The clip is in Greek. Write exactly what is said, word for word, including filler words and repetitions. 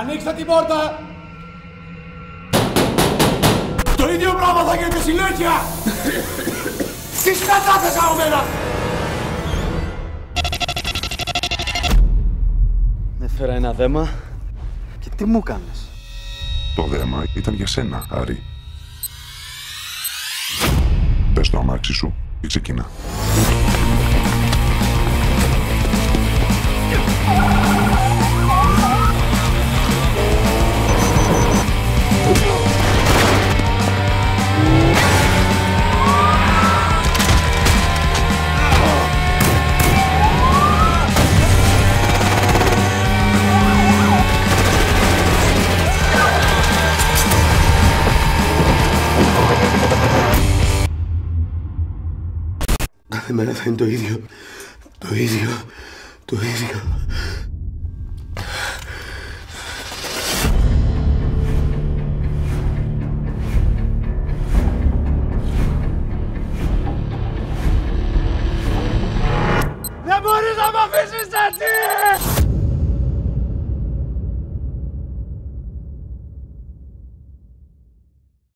Ανοίξτε την πόρτα! Το ίδιο πράγμα θα γίνεται συνέχεια! Τι σκατάθες από μένα! Έφερα ένα δέμα και τι μου κάνες? Το δέμα ήταν για σένα, Άρη. Πες το αμάξι σου και ξεκινά. Κάθε μέρα θα είναι το ίδιο. Το ίδιο. Το ίδιο. Δεν μπορείς να μ' αφήσεις έτσι!